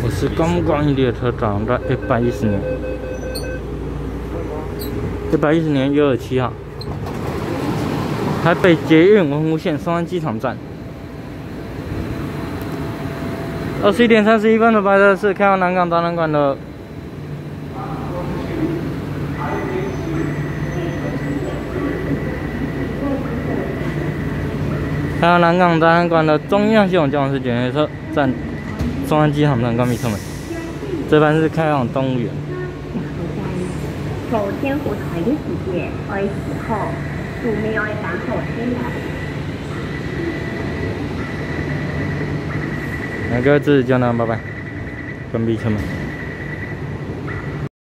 我是观光列车长，在110年，110年1月7号，台北捷运文湖线松山机场站。21点31分的白车是开往南港展览馆的。开往南港展览馆的中央系统交通式检阅车站，松山机场站关闭车门。这班是开往动物园。 头天湖台的时间2月10号，署名要赶后天来。 各位支持胶囊，拜拜，关闭车门。